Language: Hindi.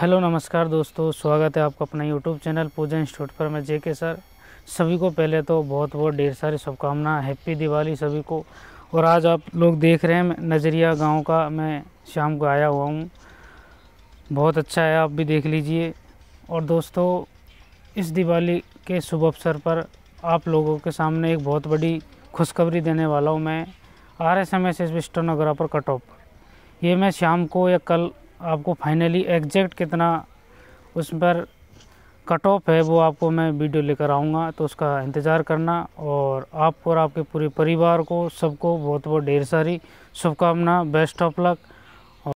हेलो नमस्कार दोस्तों, स्वागत है आपका अपना यूट्यूब चैनल पूजा इंस्टीट्यूट पर। मैं जेके सर। सभी को पहले तो बहुत बहुत ढेर सारी शुभकामनाएं, हैप्पी दिवाली सभी को। और आज आप लोग देख रहे हैं नज़रिया गांव का, मैं शाम को आया हुआ हूं। बहुत अच्छा है, आप भी देख लीजिए। और दोस्तों, इस दिवाली के शुभ अवसर पर आप लोगों के सामने एक बहुत बड़ी खुशखबरी देने वाला हूँ। मैं RSMS स्टेनोग्राफर कट ऑफ, ये मैं शाम को या कल आपको फाइनली एग्जैक्ट कितना उस पर कट ऑफ है वो आपको मैं वीडियो लेकर आऊँगा, तो उसका इंतज़ार करना। और आपको और आपके पूरे परिवार को सबको बहुत बहुत ढेर सारी शुभकामना, बेस्ट ऑफ लक।